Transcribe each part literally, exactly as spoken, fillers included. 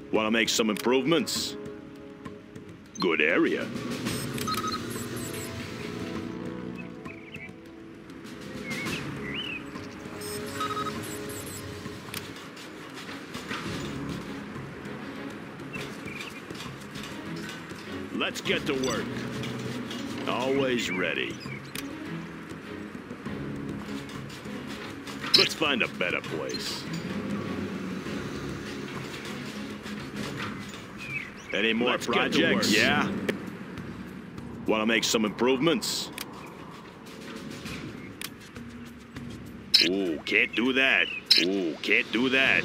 Want to make some improvements? Good area. Let's get to work. Always ready. Let's find a better place. Any more Let's projects? Yeah? Want to make some improvements? Ooh, can't do that. Ooh, can't do that.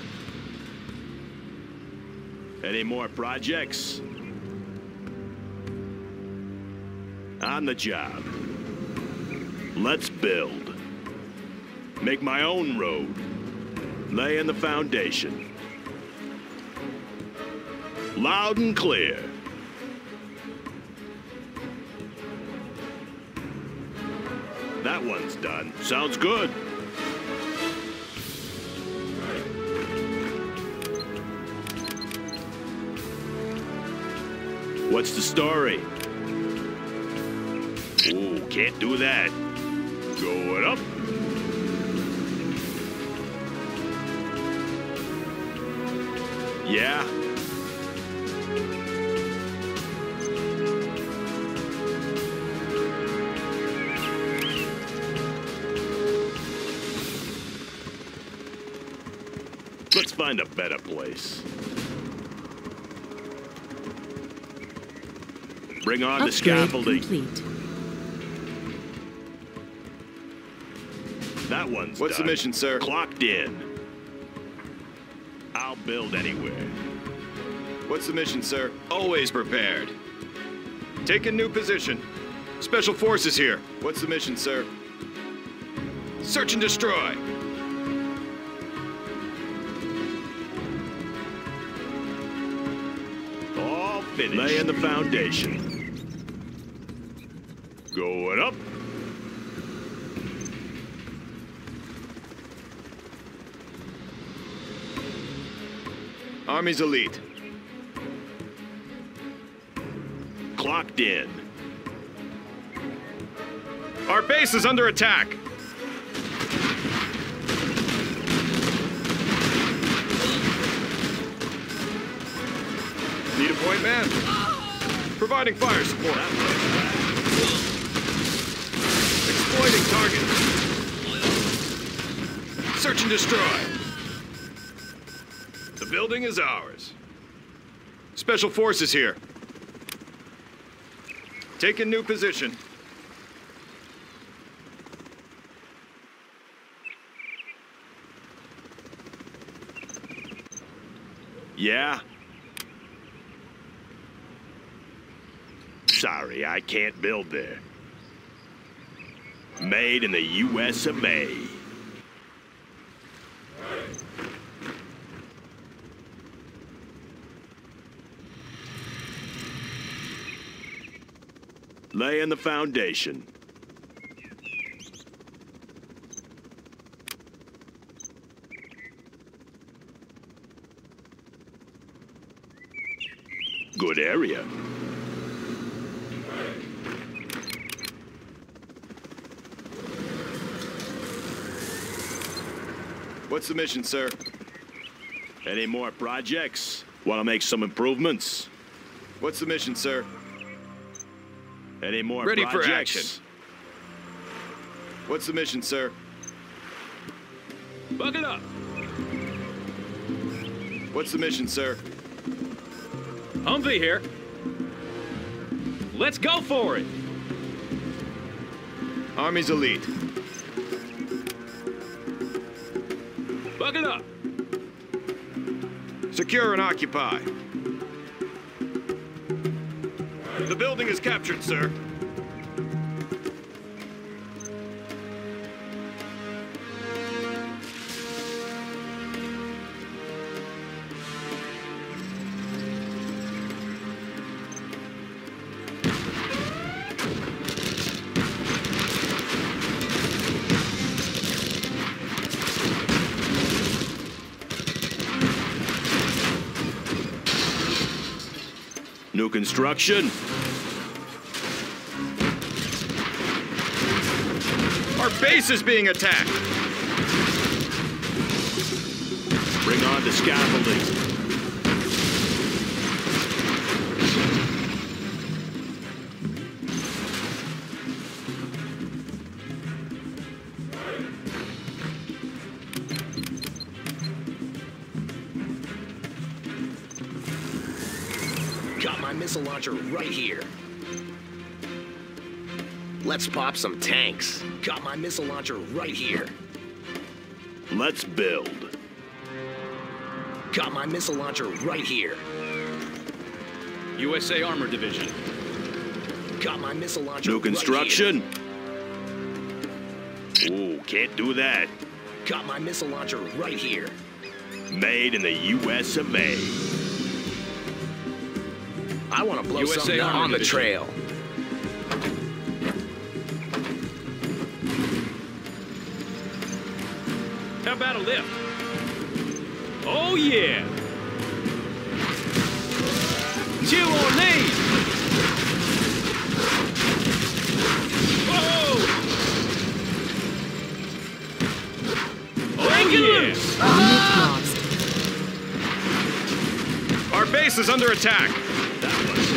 Any more projects? On the job. Let's build. Make my own road. Lay in the foundation. Loud and clear. That one's done. Sounds good. What's the story? Ooh, can't do that. Going up. Yeah? Let's find a better place. Bring on Upgrade the scaffolding. Complete. That one's What's done. the mission, sir? Clocked in. I'll build anywhere. What's the mission, sir? Always prepared. Take a new position. Special forces here. What's the mission, sir? Search and destroy. All finished. Laying the foundation. Going up. Army's elite. Clocked in. Our base is under attack. Need a point man? Providing fire support. Exploiting target. Search and destroy. The building is ours. Special forces here. Take a new position. Yeah? Sorry, I can't build there. Made in the U S of A. Laying the foundation. Good area. What's the mission, sir? Any more projects? Want to make some improvements? What's the mission, sir? Any more Ready projects? for action. What's the mission, sir? Buckle up. What's the mission, sir? Humvee here. Let's go for it. Army's elite. Buckle up. Secure and occupy. The building is captured, sir. New construction. Our base is being attacked. Bring on the scaffolding. Got my missile launcher right here. Let's pop some tanks. Got my missile launcher right here. Let's build. Got my missile launcher right here. U S A Armor Division. Got my missile launcher New construction. right here. Ooh, can't do that. Got my missile launcher right here. Made in the U S of A. I want to blow U S A something up Armor on the Division. trail. How about a lift? Oh, yeah. Two on lead. Whoa. Oh, yeah. Our base is under attack. That was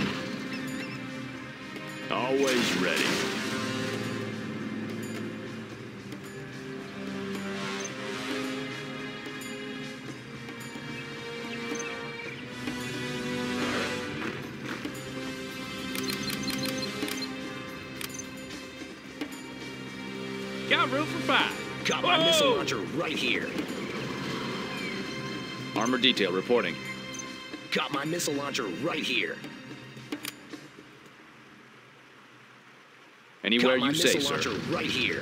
done. Always ready. Got room for five. Got my Whoa. missile launcher right here. Armor detail reporting. Got my missile launcher right here. Anywhere Got my you say, missile sir. launcher right here.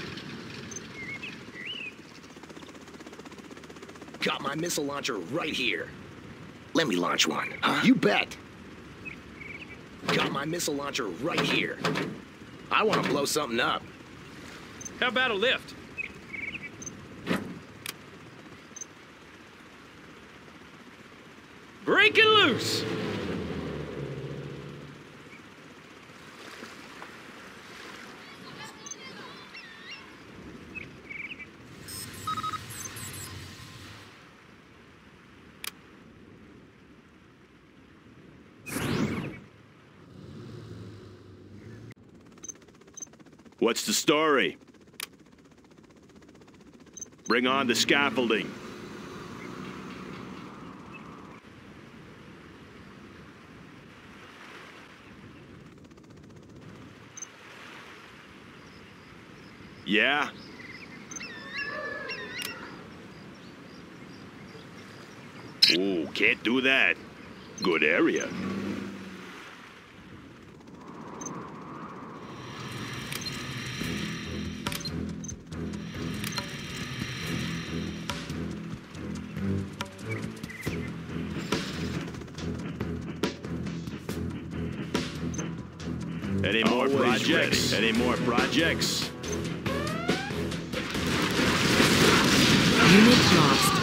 Got my missile launcher right here. Let me launch one. Huh? You bet. Got my missile launcher right here. I want to blow something up. How about a lift? Breaking loose. What's the story? Bring on the scaffolding. Yeah? Ooh, can't do that. Good area. Any more Always projects? ready. Any more projects? Unit lost.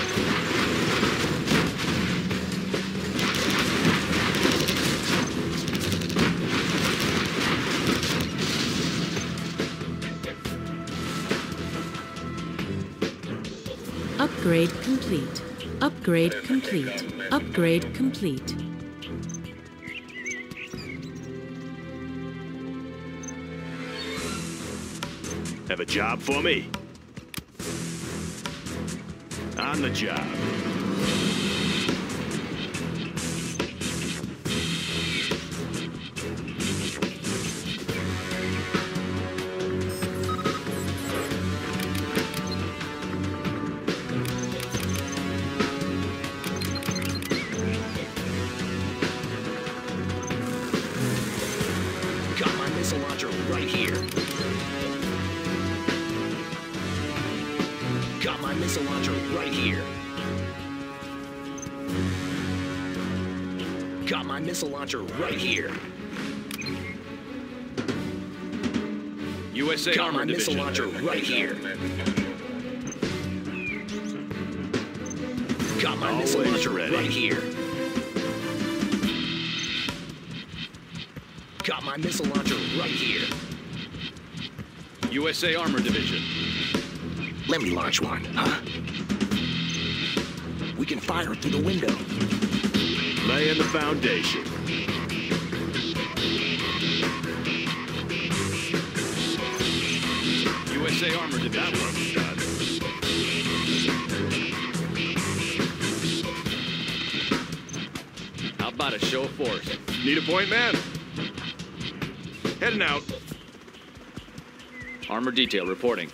Upgrade complete. Upgrade complete. Upgrade complete. Have a job for me? On the job. Got my missile launcher right here. Got my missile launcher right here. Got my missile launcher right here. U S A Got my Armor missile Division. launcher right here. Got my missile Always launcher ready. right here. Got my missile launcher right here. U S A Armor Division. Let me launch one, huh? We can fire it through the window. Laying the foundation. U S A Armor Division. That one's done. How about a show of force? Need a point man? Heading out. Armor detail reporting.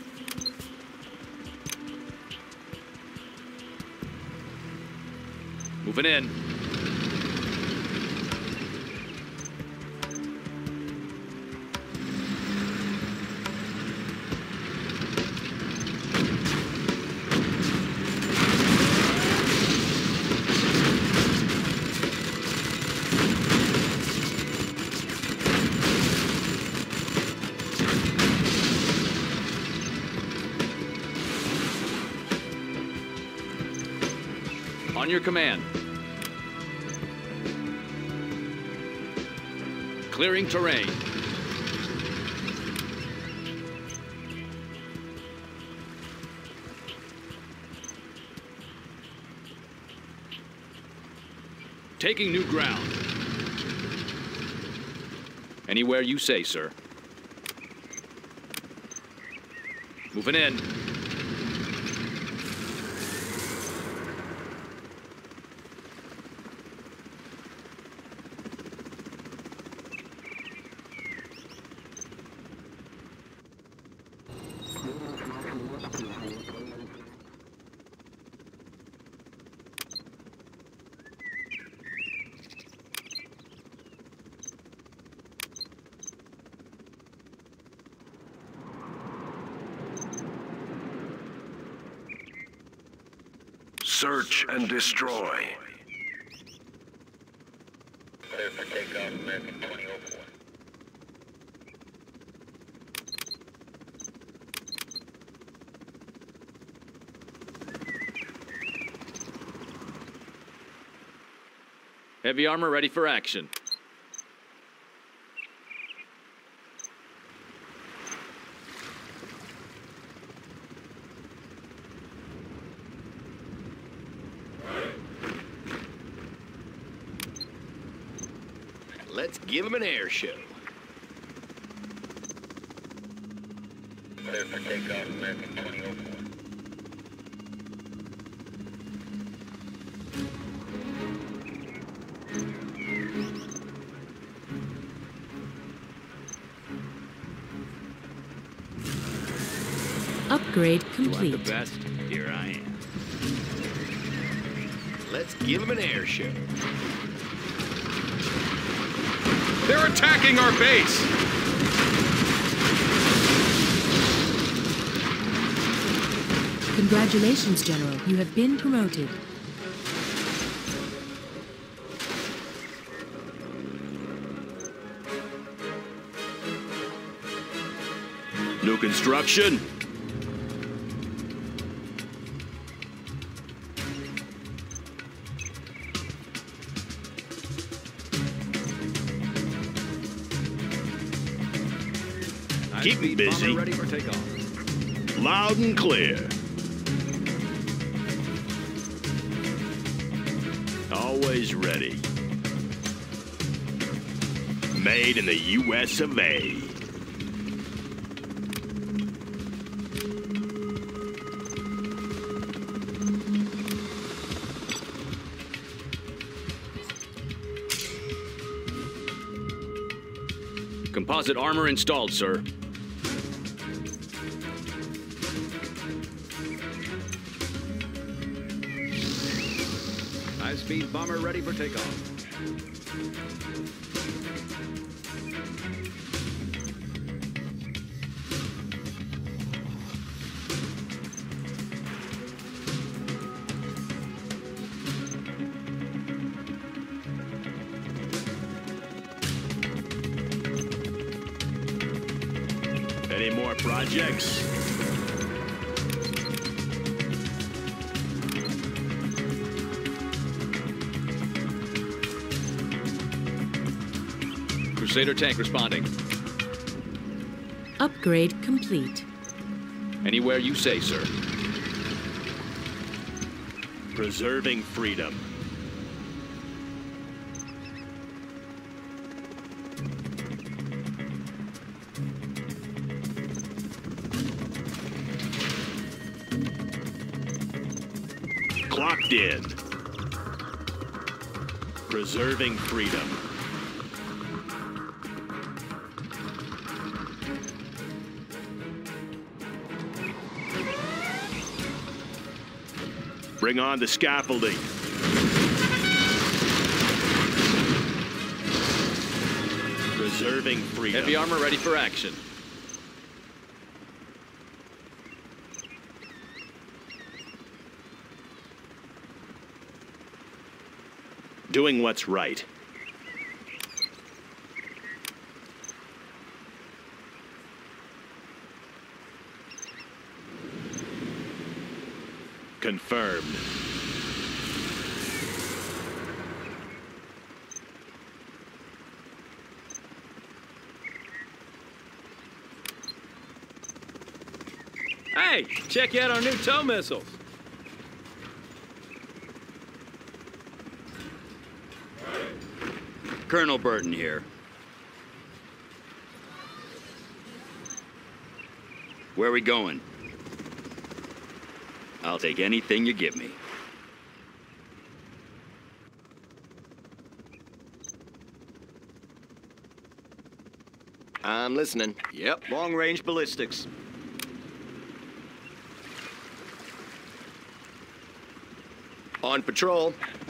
Moving in. On your command. Clearing terrain. Taking new ground. Anywhere you say, sir. Moving in. Search and destroy. Clear for takeoff, American twenty oh four. Heavy armor ready for action. Let's give him an air show. Clear for takeoff, American twenty oh four. Upgrade You want complete. the best? Here I am. Let's give him an air show. They're attacking our base! Congratulations, General. You have been promoted. New construction. Keep me busy. Bomber ready for takeoff. Loud and clear. Always ready. Made in the U S of A. Composite armor installed, sir. High-speed bomber ready for takeoff. Any more projects? Crusader tank responding. Upgrade complete. Anywhere you say, sir. Preserving freedom. Clocked in. Preserving freedom. Bring on the scaffolding. Preserving freedom. Heavy armor ready for action. Doing what's right. Confirmed. Hey, check out our new tow missiles. Colonel Burton here. Where are we going? I'll take anything you give me. I'm listening. Yep, long-range ballistics. On patrol.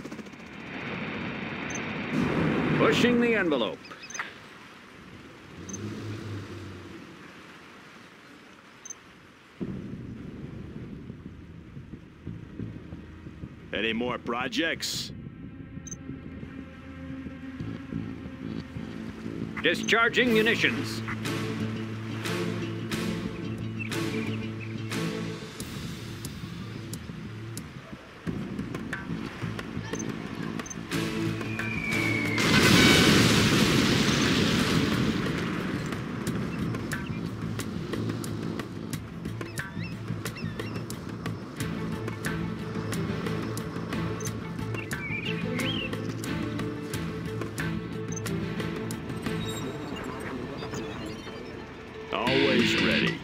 Pushing the envelope. Any more projects? Discharging munitions. Always ready.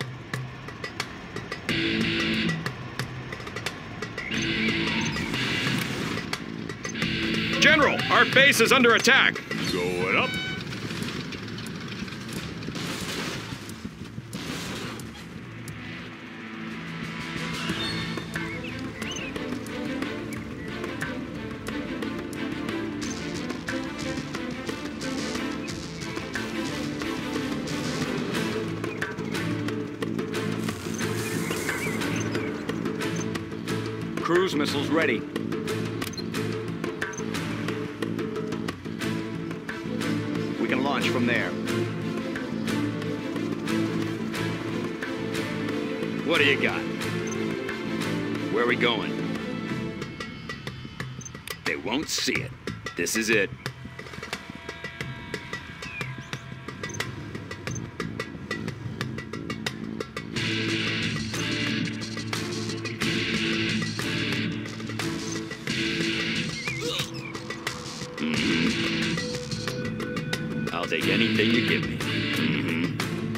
General, our base is under attack. Going up. Cruise missiles ready. We can launch from there. What do you got? Where are we going? They won't see it. This is it. I'll take anything you give me. Mm-hmm.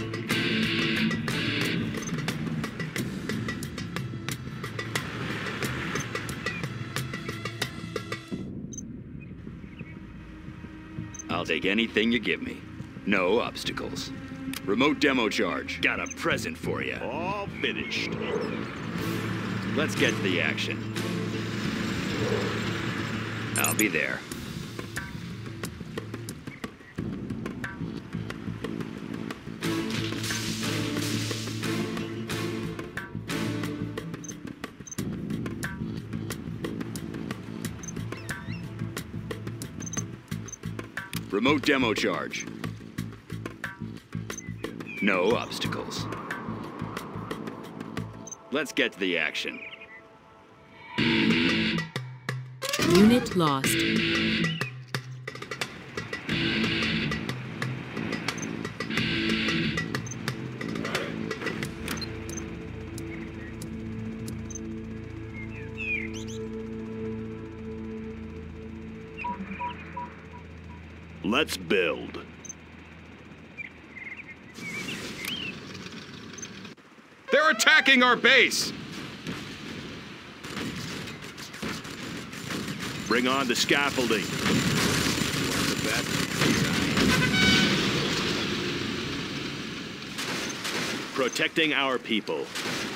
I'll take anything you give me. No obstacles. Remote demo charge. Got a present for you. All finished. Let's get to the action. I'll be there. Remote demo charge. No obstacles. Let's get to the action. Unit lost. Let's build. They're attacking our base! Bring on the scaffolding. Protecting our people.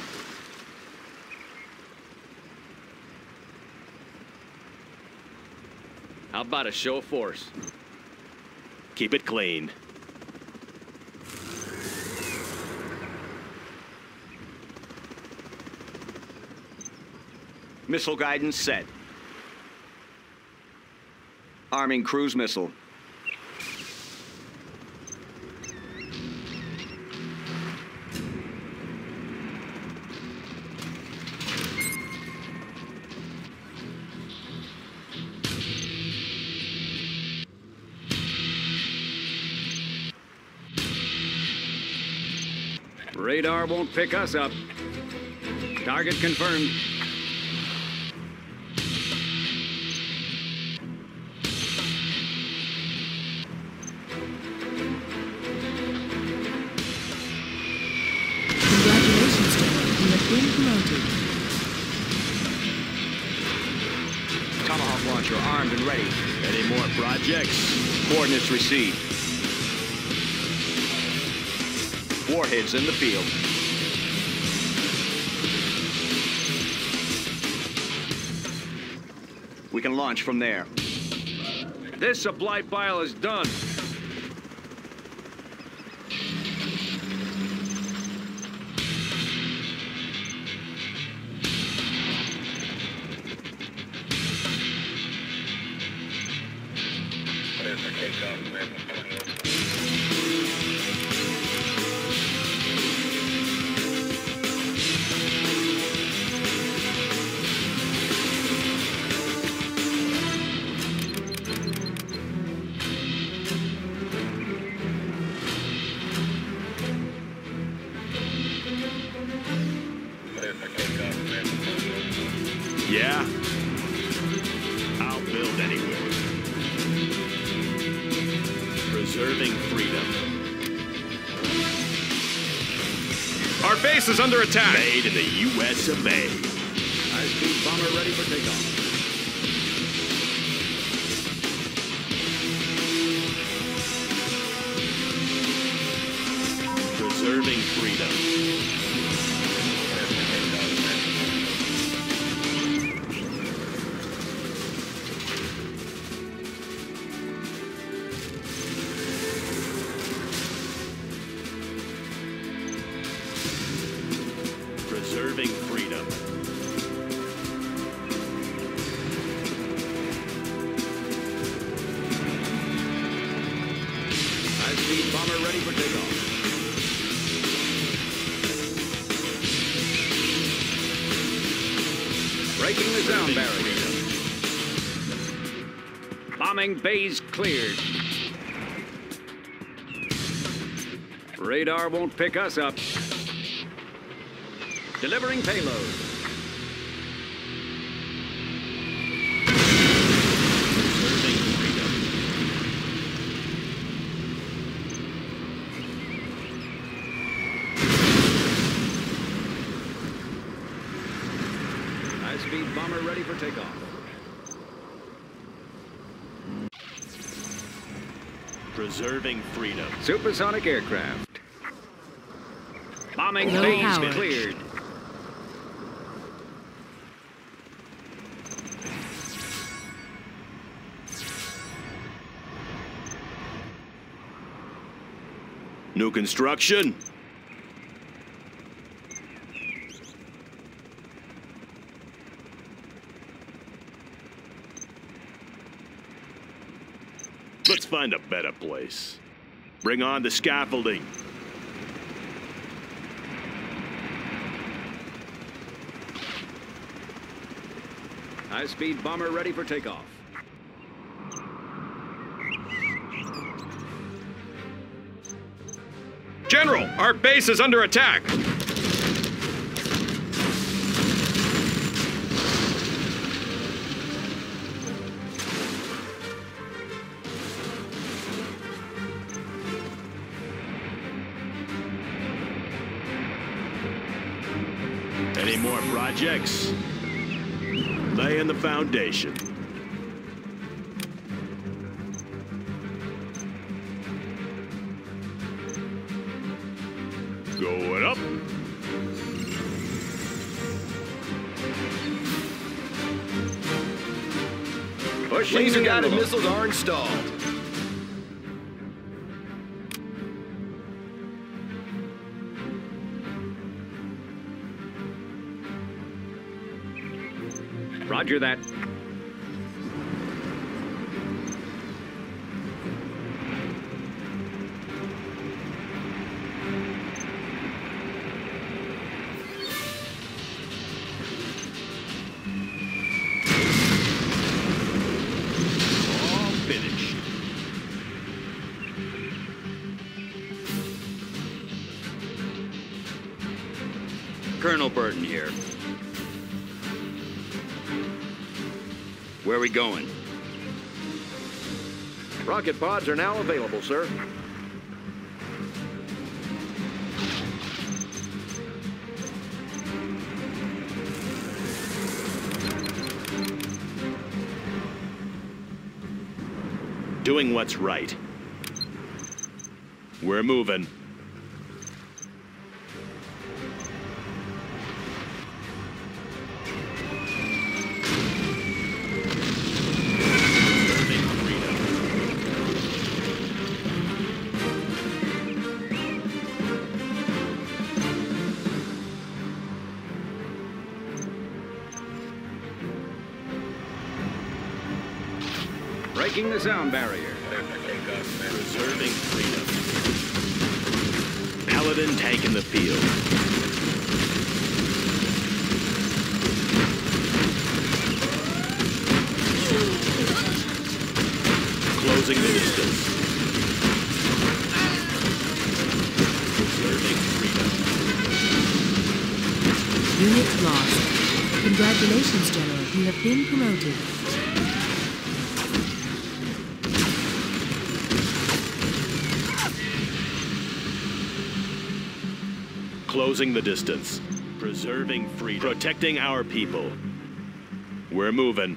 How about a show of force? Keep it clean. Missile guidance set. Arming cruise missile. Radar won't pick us up. Target confirmed. Congratulations, General. You have been promoted. Tomahawk launcher armed and ready. Any more projects? Coordinates received. Warheads in the field. We can launch from there. This supply pile is done. Clear for takeoff, American twenty oh four. Clear for takeoff, American twenty oh four. Yeah? I'll build anywhere. Preserving freedom. Our base is under attack! Made in the U S of A. High-speed bomber ready for takeoff. Preserving freedom. Preserving freedom. High-speed bomber ready for takeoff. Breaking the sound barrier. Bombing bays cleared. Radar won't pick us up. Delivering payload. Preserving freedom. High-speed bomber ready for takeoff. Preserving freedom. Supersonic aircraft. Bombing Low bays power. cleared. New construction. Let's find a better place. Bring on the scaffolding. High-speed bomber ready for takeoff. General, our base is under attack! Any more projects? Laying the foundation. Going up. Laser guided missiles are installed. Roger that. All finished. Colonel Burton here. Where are we going? Rocket pods are now available, sir. Doing what's right. We're moving. Breaking the sound barrier. Preserving freedom. Paladin tank in the field. Closing the distance. Preserving freedom. Unit lost. Congratulations, General. You have been promoted. Closing the distance. Preserving freedom. Protecting our people. We're moving.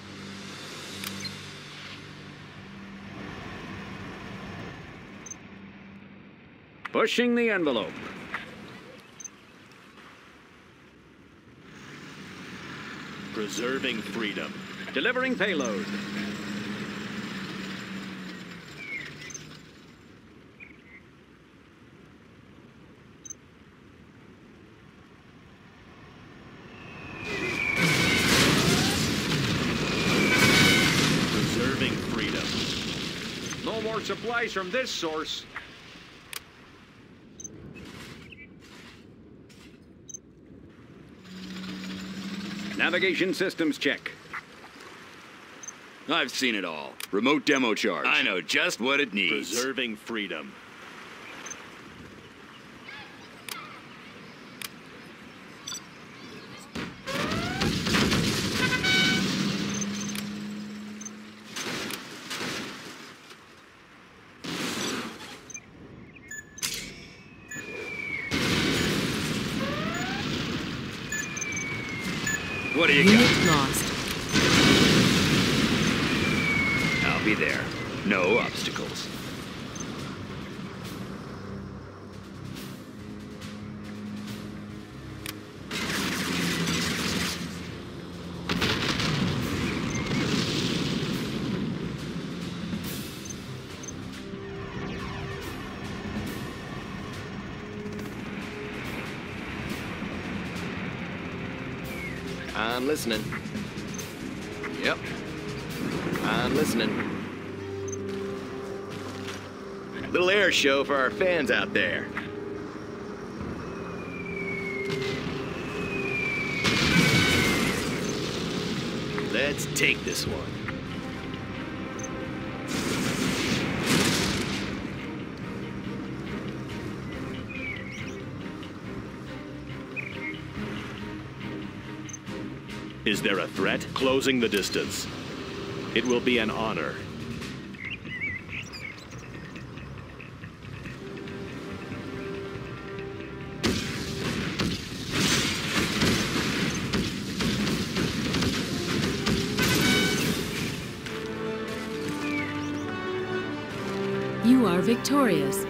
Pushing the envelope. Preserving freedom. Delivering payload. Preserving freedom. No more supplies from this source. Navigation systems check. I've seen it all. Remote demo charge. I know just what it needs. Preserving freedom. What do you Unit got? lost. I'll be there. No obstacles. I'm listening. Yep. I'm listening. Little air show for our fans out there. Let's take this one. Is there a threat? Closing the distance. It will be an honor. are victorious.